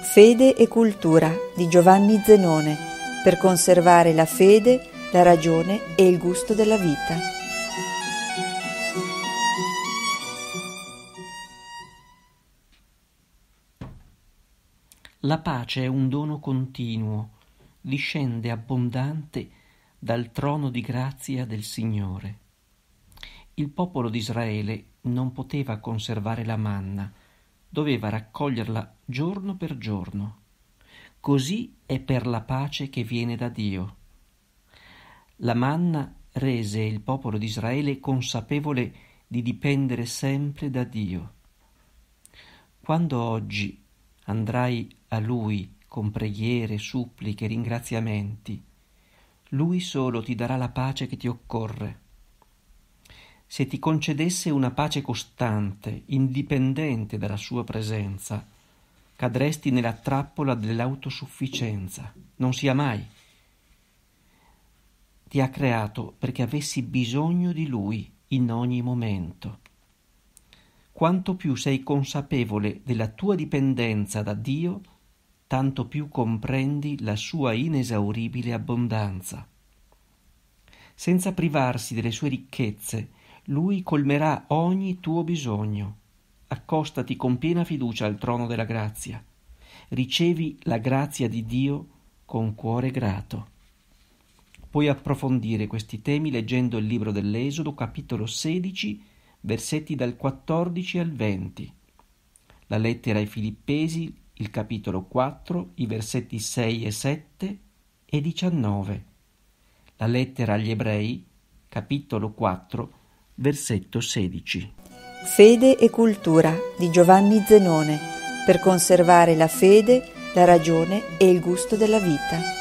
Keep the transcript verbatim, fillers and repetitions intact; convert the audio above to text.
Fede e cultura di Giovanni Zenone, per conservare la fede, la ragione e il gusto della vita. La pace è un dono continuo, discende abbondante dal trono di grazia del Signore. Il popolo di Israele non poteva conservare la manna, doveva raccoglierla giorno per giorno. Così è per la pace che viene da Dio. La manna rese il popolo di Israele consapevole di dipendere sempre da Dio. Quando oggi andrai a Lui con preghiere, suppliche, ringraziamenti, Lui solo ti darà la pace che ti occorre. Se ti concedesse una pace costante, indipendente dalla sua presenza, cadresti nella trappola dell'autosufficienza. Non sia mai. Ti ha creato perché avessi bisogno di Lui in ogni momento. Quanto più sei consapevole della tua dipendenza da Dio, tanto più comprendi la sua inesauribile abbondanza. Senza privarsi delle sue ricchezze, Lui colmerà ogni tuo bisogno. Accostati con piena fiducia al trono della grazia. Ricevi la grazia di Dio con cuore grato. Puoi approfondire questi temi leggendo il libro dell'Esodo, capitolo sedici, versetti dal quattordici al venti. La lettera ai Filippesi, il capitolo quattro, i versetti sei e sette e diciannove. La lettera agli Ebrei, capitolo quattro, versetto sedici. Fede e cultura di Giovanni Zenone, per conservare la fede, la ragione e il gusto della vita.